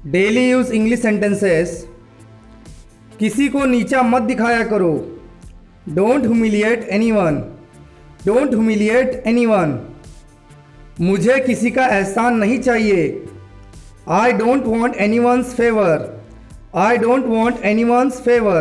Daily use English sentences. किसी को नीचा मत दिखाया करो। Don't humiliate anyone. Don't humiliate anyone. मुझे किसी का एहसान नहीं चाहिए। I don't want anyone's favour. I don't want anyone's favour.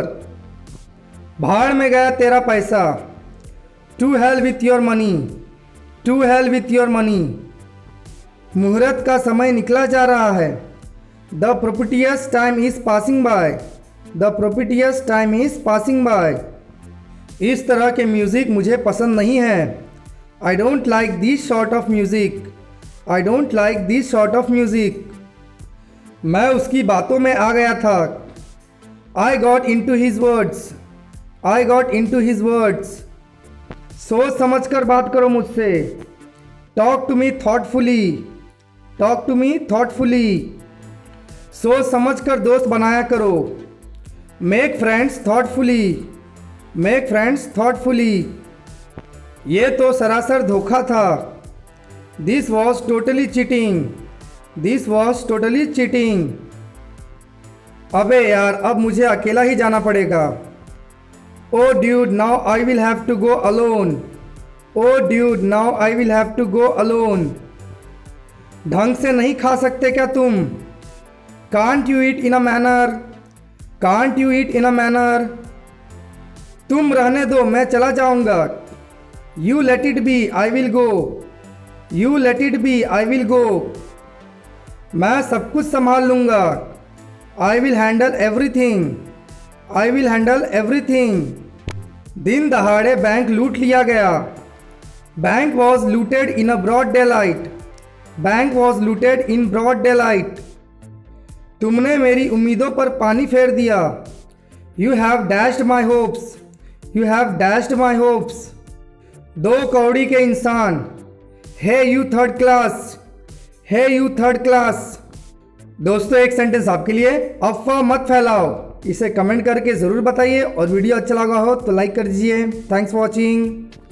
भाड़ में गया तेरा पैसा। To hell with your money. To hell with your money. मुहूर्त का समय निकला जा रहा है। The propitious time is passing by. The propitious time is passing by. इस तरह के म्यूज़िक मुझे पसंद नहीं है। I don't like this sort of music. I don't like this sort of music. मैं उसकी बातों में आ गया था। I got into his words. I got into his words. सोच समझ कर बात करो मुझसे। Talk to me thoughtfully. Talk to me thoughtfully. सोच समझ कर दोस्त बनाया करो। Make friends thoughtfully. Make friends thoughtfully. ये तो सरासर धोखा था। This was totally cheating. This was totally cheating. अबे यार, अब मुझे अकेला ही जाना पड़ेगा। Oh dude, now I will have to go alone. Oh dude, now I will have to go alone. ढंग से नहीं खा सकते क्या तुम? Can't you eat in a manner. Can't you eat in a manner. तुम रहने दो, मैं चला जाऊंगा। You let it be, I will go. You let it be, I will go. मैं सब कुछ संभाल लूंगा। आई will handle everything. I will handle everything. दिन दहाड़े बैंक लूट लिया गया। Bank was looted in a broad daylight. Bank was looted in broad daylight. तुमने मेरी उम्मीदों पर पानी फेर दिया। You have dashed my hopes. You have dashed my hopes. दो कौड़ी के इंसान। Hey you third class. Hey you third class. दोस्तों, एक सेंटेंस आपके लिए। अफवाह मत फैलाओ। इसे कमेंट करके ज़रूर बताइए और वीडियो अच्छा लगा हो तो लाइक कर दीजिए। Thanks for watching.